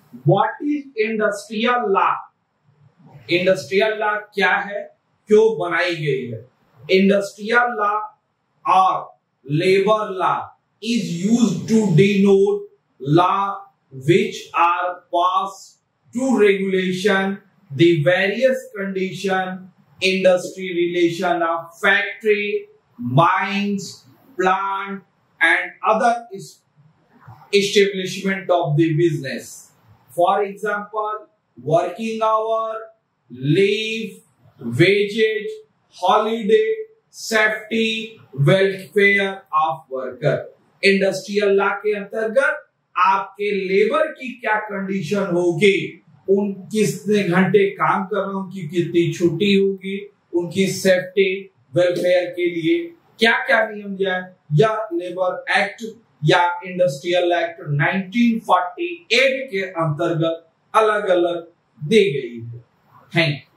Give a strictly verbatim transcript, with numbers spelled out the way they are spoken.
What is industrial law? Industrial law क्या है, क्यों बनाई गई है? इंडस्ट्रियल लॉ और labour law is used to denote law which are passed to regulation the various condition industry relation of factory, mines, plant and other establishment of the business. For example, working hour, leave, wages, holiday, safety, welfare of worker. Industrial law के अंतर्गत आपके labour की क्या condition होगी, उन कितने घंटे काम करना, उनकी कितनी छुट्टी होगी, उनकी सेफ्टी वेलफेयर के लिए क्या क्या नियम जाए, या लेबर एक्ट या industrial act nineteen forty eight के अंतर्गत अलग अलग दी गई है। Thank you.